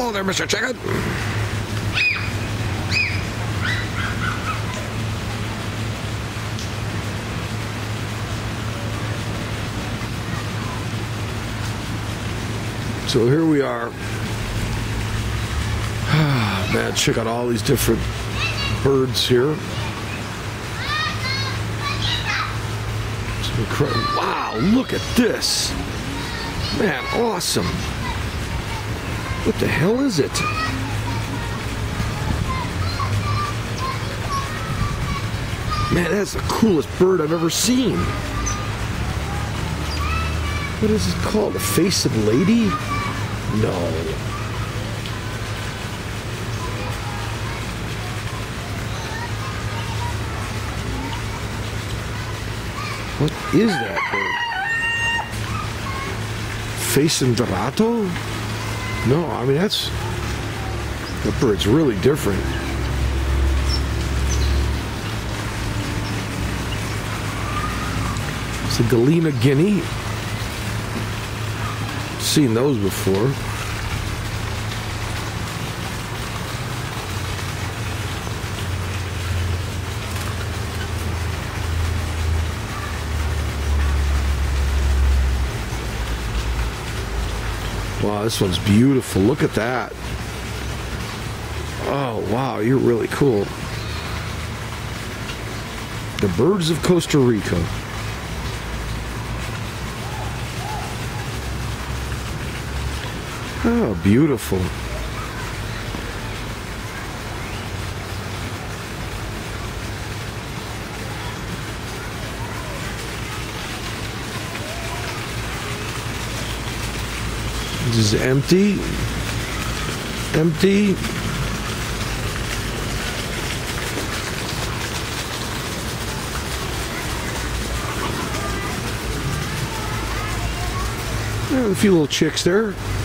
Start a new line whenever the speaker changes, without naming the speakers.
Hello there, Mr. Chicken. So here we are. Man, check out all these different birds here. It's incredible. Wow, look at this. Man, awesome. What the hell is it? Man, that's the coolest bird I've ever seen. What is it called? The Face of Lady? No. What is that bird? Facenderato? No, I mean that bird's really different. It's a Galena Guinea. Seen those before. Wow, this one's beautiful. Look at that. Oh, wow, you're really cool. The birds of Costa Rica. Oh, beautiful. This is empty. Empty. There are a few little chicks there.